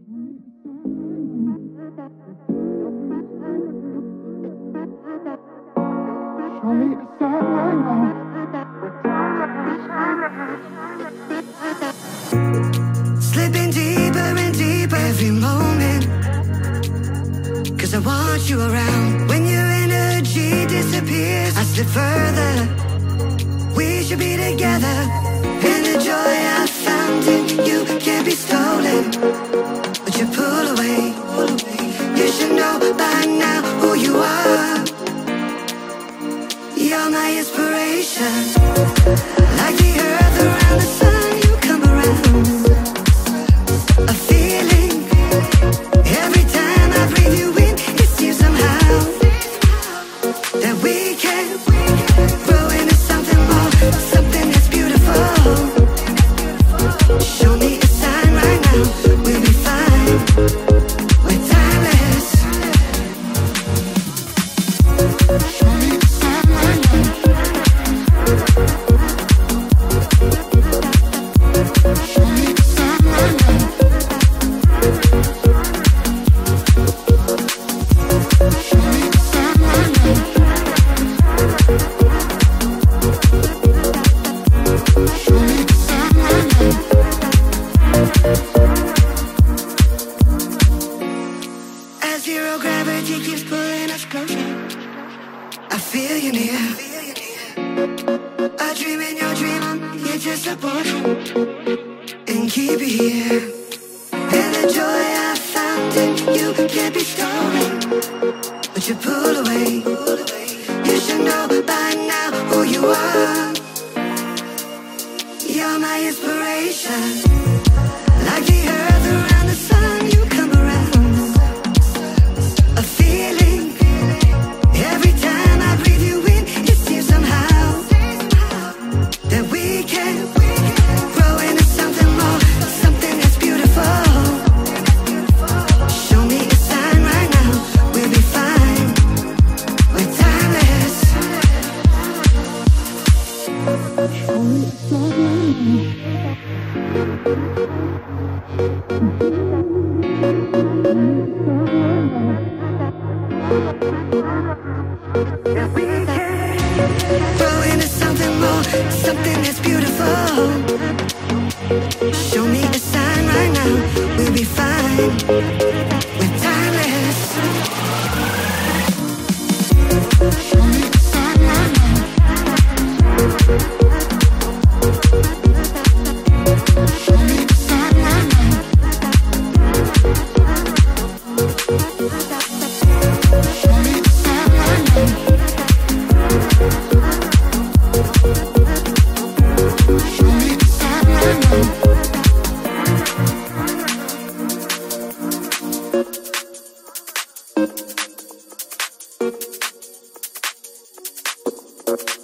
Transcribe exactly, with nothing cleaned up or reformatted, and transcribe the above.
Show me a sign right now. Slipping deeper and deeper every moment, 'cause I want you around. When your energy disappears, I slip further. We should be together, and the joy I found in you can't be stolen. But you pull away. You should know by now who you are. You're my inspiration. Like the earth around the sun, you come around. A feeling, every time I breathe you in, it seems somehow that we can grow into something more, something that's beautiful. Show me a sign right now, we'll be fine. We're timeless. Show me a sign right now. Show me a sign right now. Show me a sign right now. Show me a sign right now. As zero gravity keeps pulling us closer, I feel you near. I dream in your dream, I'm here to support you and keep you here. And the joy I found in you can't be stolen, but you pull away. You should know by now who you are. You're my inspiration. Like the earth around the sun, you come around. A feeling, every time I breathe you in, it seems somehow that we can grow into something more, something that's beautiful. Show me a sign right now, we'll be fine. We're timeless. Show me a sign right now. That we can grow into something more, something that's beautiful. Show me a sign right now, we'll be fine. We're timeless. Show me a sign right now. Show me a sign right now. Show me a sign right now. Show me a sign right now.